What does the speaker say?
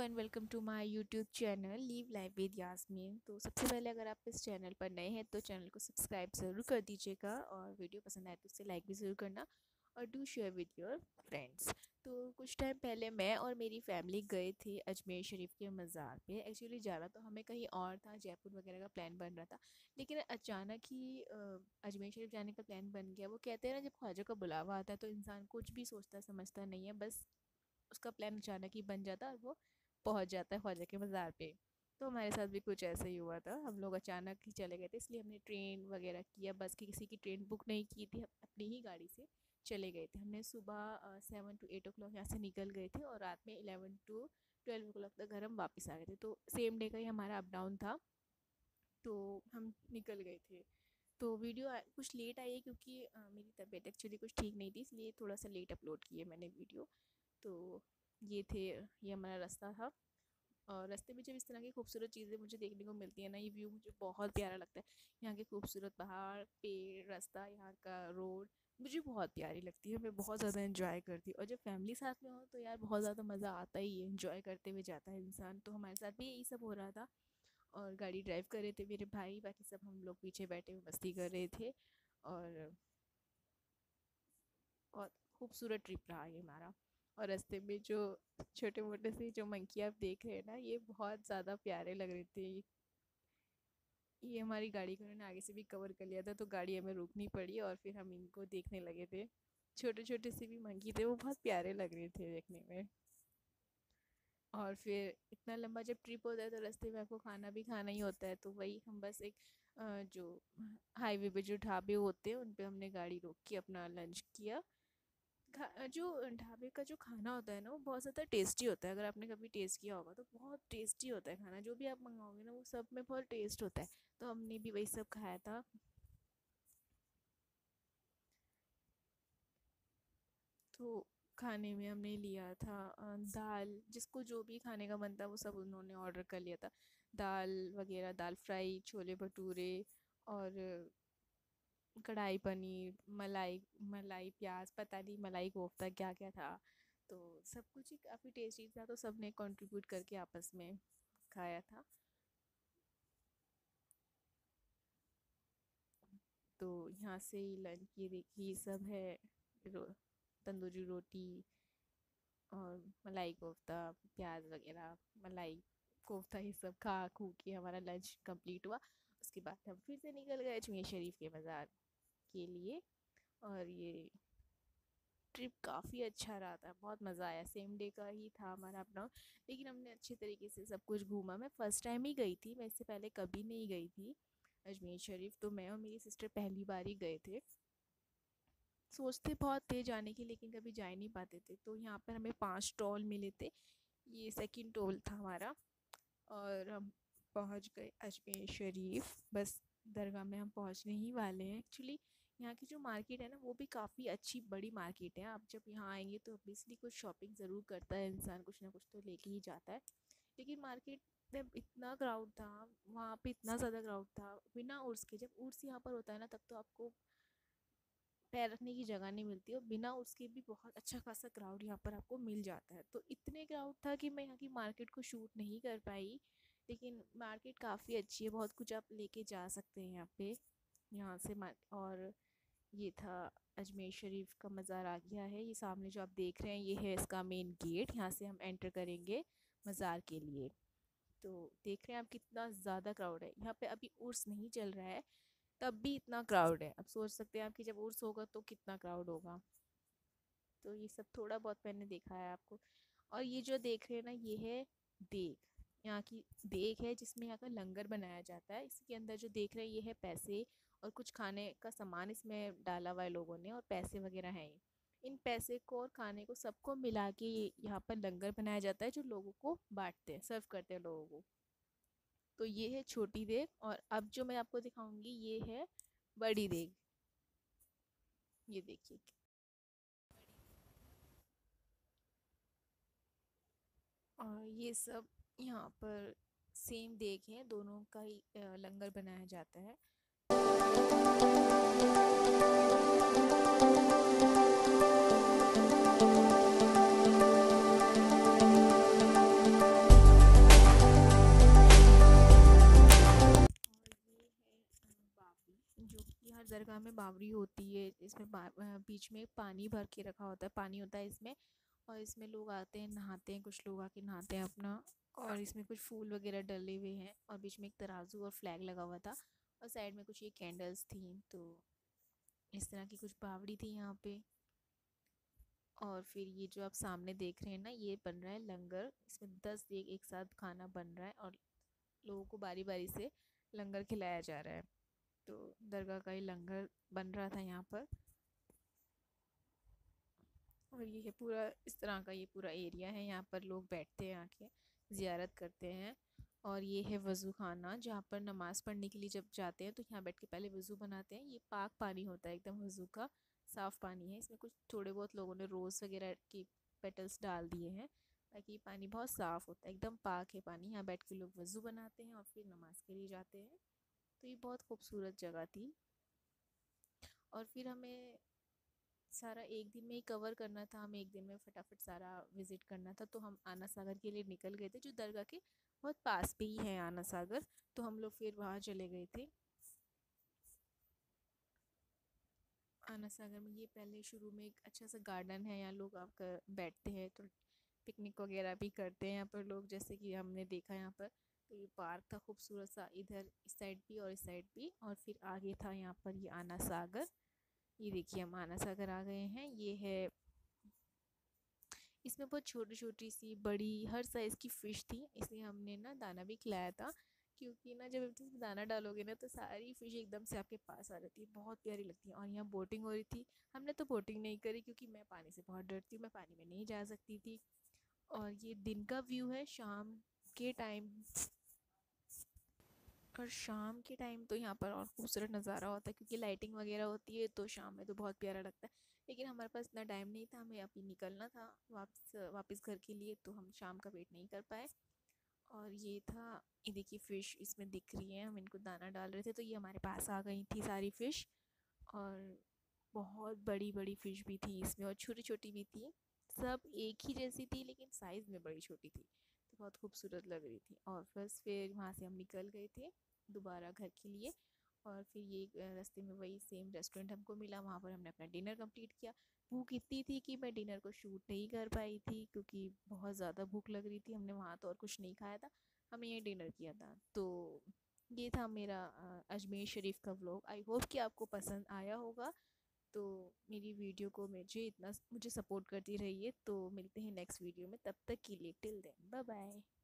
Everyone, welcome to my YouTube channel live life with Yasmin. तो सबसे पहले अगर आप इस चैनल पर नए हैं तो चैनल को सब्सक्राइब ज़रूर कर दीजिएगा और वीडियो पसंद आए तो उसे लाइक भी ज़रूर करना और do share with your friends. तो कुछ टाइम पहले मैं और मेरी फैमिली गए थे अजमेर शरीफ के मज़ार पे। एक्चुअली जाना तो हमें कहीं और था, जयपुर वगैरह का प्लान बन रहा था, लेकिन अचानक ही अजमेर शरीफ जाने का प्लान बन गया। वो कहते हैं ना, जब ख्वाजा का बुलावा आता है तो इंसान कुछ भी सोचता समझता नहीं है, बस उसका प्लान अचानक ही बन जाता है और वो पहुंच जाता है ख्वाजा के मज़ार पे। तो हमारे साथ भी कुछ ऐसा ही हुआ था। हम लोग अचानक ही चले गए थे, इसलिए हमने ट्रेन वगैरह किया, बस की किसी की ट्रेन बुक नहीं की थी, अपनी ही गाड़ी से चले गए थे। हमने सुबह 7 to 8 o'clock यहाँ से निकल गए थे और रात में 11 to 12 o'clock तक घर हम वापस आ गए थे। तो सेम डे का ही हमारा अप डाउन था, तो हम निकल गए थे। तो वीडियो कुछ लेट आई है क्योंकि मेरी तबीयत एक्चुअली कुछ ठीक नहीं थी, इसलिए थोड़ा सा लेट अपलोड किए मैंने वीडियो। तो ये हमारा रास्ता था। और रास्ते में जब इस तरह की खूबसूरत चीज़ें मुझे देखने को मिलती है ना, ये व्यू मुझे बहुत प्यारा लगता है। यहाँ के खूबसूरत पहाड़, पेड़, रास्ता, यहाँ का रोड मुझे बहुत प्यारी लगती है। मैं बहुत ज़्यादा इन्जॉय करती हूँ और जब फैमिली साथ में हो तो यार बहुत ज़्यादा मज़ा आता ही है, इन्जॉय करते हुए जाता है इंसान। तो हमारे साथ भी यही सब हो रहा था और गाड़ी ड्राइव कर रहे थे मेरे भाई, बाकी सब हम लोग पीछे बैठे हुए मस्ती कर रहे थे। और बहुत खूबसूरत ट्रिप रहा ये हमारा। और रास्ते में जो छोटे मोटे से जो मंकी आप देख रहे हैं ना, ये बहुत ज़्यादा प्यारे लग रहे थे। ये हमारी गाड़ी को उन्होंने आगे से भी कवर कर लिया था, तो गाड़ी हमें रोकनी पड़ी और फिर हम इनको देखने लगे थे। छोटे छोटे से भी मंकी थे, वो बहुत प्यारे लग रहे थे देखने में। और फिर इतना लंबा जब ट्रिप होता है तो रास्ते में आपको खाना भी खाना ही होता है, तो वही हम बस एक जो हाईवे पे जो ढाबे होते हैं उन पे हमने गाड़ी रोक के अपना लंच किया। जो ढाबे का जो खाना होता है ना, वो बहुत ज़्यादा टेस्टी होता है। अगर आपने कभी टेस्ट किया होगा तो बहुत टेस्टी होता है खाना, जो भी आप मंगाओगे ना वो सब में बहुत टेस्ट होता है। तो हमने भी वही सब खाया था। तो खाने में हमने लिया था दाल, जिसको जो भी खाने का मन था वो सब उन्होंने ऑर्डर कर लिया था। दाल वगैरह, दाल फ्राई, छोले भटूरे और कढ़ाई पनीर, मलाई मलाई प्याज, पता नहीं मलाई कोफ्ता क्या क्या था। तो सब कुछ ही काफ़ी टेस्टी था, तो सब ने कंट्रीब्यूट करके आपस में खाया था। तो यहाँ से ही लंच, ये देखिए सब है, रो, तंदूरी रोटी और मलाई कोफ्ता, प्याज वगैरह, मलाई कोफ्ता, ये सब खा खू के हमारा लंच कंप्लीट हुआ। उसके बाद हम फिर से निकल गए अजमेर शरीफ के बाज़ार के लिए। और ये ट्रिप काफ़ी अच्छा रहा था, बहुत मज़ा आया। सेम डे का ही था हमारा अपना, लेकिन हमने अच्छे तरीके से सब कुछ घूमा। मैं फ़र्स्ट टाइम ही गई थी, मैं इससे पहले कभी नहीं गई थी अजमेर शरीफ। तो मैं और मेरी सिस्टर पहली बार ही गए थे। सोचते बहुत थे जाने की, लेकिन कभी जा ही नहीं पाते थे। तो यहाँ पर हमें 5 टोल मिले थे, ये सेकंड टोल था हमारा। और हम पहुँच गए अजमेर शरीफ। बस दरगाह में हम पहुँचने ही वाले हैं। एक्चुअली यहाँ की जो मार्केट है ना, वो भी काफ़ी अच्छी बड़ी मार्केट है। आप जब यहाँ आएंगे तो ऑब्वियसली कुछ शॉपिंग ज़रूर करता है इंसान, कुछ ना कुछ तो लेके ही जाता है। लेकिन मार्केट में इतना क्राउड था, वहाँ पे इतना ज़्यादा क्राउड था बिना उर्स के। जब उर्स यहाँ पर होता है ना, तब तो आपको पैर रखने की जगह नहीं मिलती, और बिना उसके भी बहुत अच्छा खासा क्राउड यहाँ पर आपको मिल जाता है। तो इतने क्राउड था कि मैं यहाँ की मार्केट को शूट नहीं कर पाई, लेकिन मार्केट काफ़ी अच्छी है, बहुत कुछ आप लेके जा सकते हैं यहाँ पे, यहाँ से और ये था अजमेर शरीफ का मज़ार आ गया है। ये सामने जो आप देख रहे हैं ये है इसका मेन गेट, यहाँ से हम एंटर करेंगे मज़ार के लिए। तो देख रहे हैं आप कितना ज़्यादा क्राउड है यहाँ पे। अभी उर्स नहीं चल रहा है, तब भी इतना क्राउड है। अब सोच सकते हैं आप कि जब उर्स होगा तो कितना क्राउड होगा। तो ये सब थोड़ा बहुत मैंने देखा है आपको। और ये जो देख रहे हैं ना, ये है देग, यहाँ की देग है जिसमें यहाँ का लंगर बनाया जाता है। इसके अंदर जो देख रहे हैं ये है पैसे और कुछ खाने का सामान इसमें डाला हुआ है लोगों ने, और पैसे वगैरह हैं। इन पैसे को और खाने को सबको मिला के यहाँ पर लंगर बनाया जाता है, जो लोगों को बांटते हैं, सर्व करते हैं लोगों को। तो ये है छोटी देग, और अब जो मैं आपको दिखाऊंगी ये है बड़ी देग। ये देखिए। और ये सब यहाँ पर सेम देख है, दोनों का ही लंगर बनाया जाता है। दरगाह में बावड़ी होती है, इसमें बीच में पानी भर के रखा होता है, पानी होता है इसमें। और इसमें लोग आते हैं, नहाते हैं, कुछ लोग आके नहाते हैं अपना। और इसमें कुछ फूल वगैरह डले हुए हैं, और बीच में एक तराजू और फ्लैग लगा हुआ था, और साइड में कुछ ये कैंडल्स थी। तो इस तरह की कुछ बावड़ी थी यहाँ पे। और फिर ये जो आप सामने देख रहे हैं ना, ये बन रहा है लंगर। इसमें 10 एक साथ खाना बन रहा है, और लोगों को बारी बारी से लंगर खिलाया जा रहा है। तो दरगाह का ही लंगर बन रहा था यहाँ पर। और ये है पूरा, इस तरह का ये पूरा एरिया है, यहाँ पर लोग बैठते हैं, आके ज़ियारत करते हैं। और ये है वज़ू खाना, जहाँ पर नमाज़ पढ़ने के लिए जब जाते हैं तो यहाँ बैठ के पहले वज़ू बनाते हैं। ये पाक पानी होता है एकदम, वज़ू का साफ़ पानी है। इसमें कुछ थोड़े बहुत लोगों ने रोज़ वगैरह की पेटल्स डाल दिए हैं, ताकि ये पानी बहुत साफ़ होता है, एकदम पाक है पानी। यहाँ बैठ के लोग वज़ू बनाते हैं और फिर नमाज़ के लिए जाते हैं। तो ये बहुत खूबसूरत जगह थी। और फिर हमें सारा एक दिन में ही कवर करना था, हमें एक दिन में फटाफट सारा विज़िट करना था। तो हम आना सागर के लिए निकल गए थे, जो दरगाह के बहुत पास पे ही है आना सागर। तो हम लोग फिर वहाँ चले गए थे। आना सागर में ये पहले शुरू में एक अच्छा सा गार्डन है, यहाँ लोग आकर बैठते हैं, तो पिकनिक वगैरह भी करते हैं यहाँ पर लोग, जैसे कि हमने देखा यहाँ पर। तो ये पार्क था खूबसूरत सा, इधर इस साइड भी और इस साइड भी। और फिर आगे था यहाँ पर ये आना सागर। ये देखिए हम आना सागर आ गए हैं। ये है, इसमें बहुत छोटी छोटी सी बड़ी हर साइज़ की फ़िश थी, इसलिए हमने ना दाना भी खिलाया था। क्योंकि ना जब इसमें दाना डालोगे ना, तो सारी फ़िश एकदम से आपके पास आ जाती है, बहुत प्यारी लगती है। और यहाँ बोटिंग हो रही थी, हमने तो बोटिंग नहीं करी, क्योंकि मैं पानी से बहुत डरती हूँ, मैं पानी में नहीं जा सकती थी। और ये दिन का व्यू है शाम के टाइम। और शाम के टाइम तो यहाँ पर और खूबसूरत नज़ारा होता है, क्योंकि लाइटिंग वगैरह होती है, तो शाम में तो बहुत प्यारा लगता है। लेकिन हमारे पास इतना टाइम नहीं था, हमें अभी निकलना था वापस वापस घर के लिए, तो हम शाम का वेट नहीं कर पाए। और ये था, ये देखिए फ़िश इसमें दिख रही है, हम इनको दाना डाल रहे थे, तो ये हमारे पास आ गई थी सारी फ़िश। और बहुत बड़ी बड़ी फ़िश भी थी इसमें, और छोटी छोटी भी थी। सब एक ही जैसी थी, लेकिन साइज़ में बड़ी छोटी थी, तो बहुत खूबसूरत लग रही थी। और बस फिर वहाँ से हम निकल गए थे दोबारा घर के लिए। और फिर ये रास्ते में वही सेम रेस्टोरेंट हमको मिला, वहाँ पर हमने अपना डिनर कंप्लीट किया। भूख इतनी थी कि मैं डिनर को शूट नहीं कर पाई थी, क्योंकि बहुत ज़्यादा भूख लग रही थी। हमने वहाँ तो और कुछ नहीं खाया था, हमने ये डिनर किया था। तो ये था मेरा अजमेर शरीफ का व्लॉग। आई होप कि आपको पसंद आया होगा। तो मेरी वीडियो को मुझे सपोर्ट करती रहिए। तो मिलते हैं नेक्स्ट वीडियो में, तब तक के लिए टिल देन बाय बाय।